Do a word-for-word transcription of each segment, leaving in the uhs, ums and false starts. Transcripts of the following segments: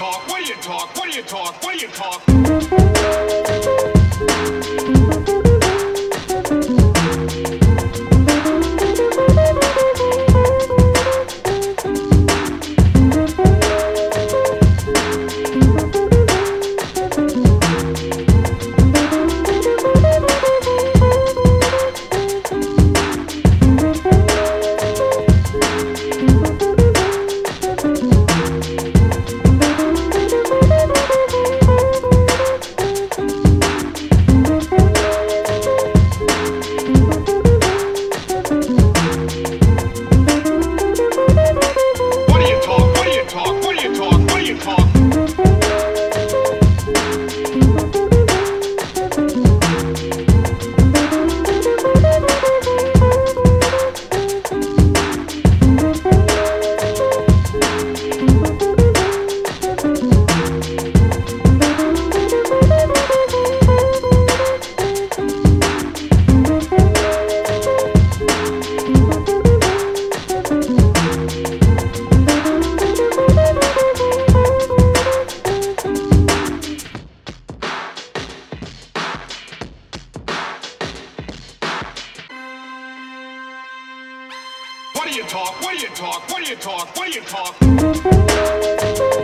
talk? What do you talk? What do you talk? What do you talk? What do you talk? What do you talk? What do you talk? What do you talk?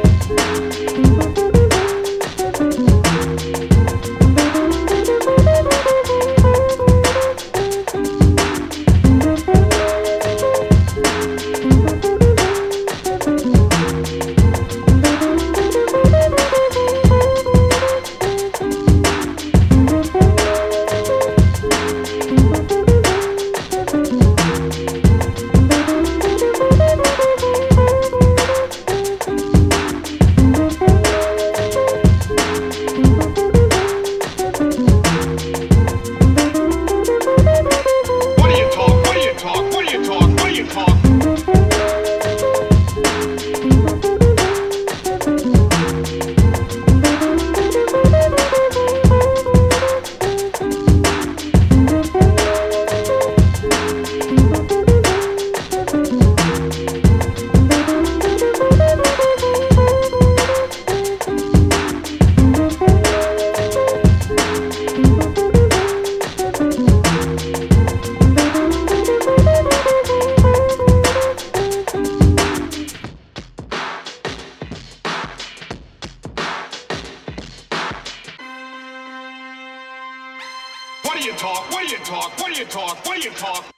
What do you talk? What do you talk? What do you talk? What do you talk?